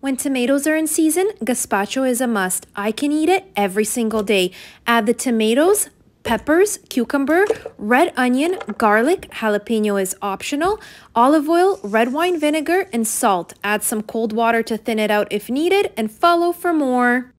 When tomatoes are in season, gazpacho is a must. I can eat it every single day. Add the tomatoes, peppers, cucumber, red onion, garlic, jalapeno is optional, olive oil, red wine vinegar, and salt. Add some cold water to thin it out if needed, and follow for more.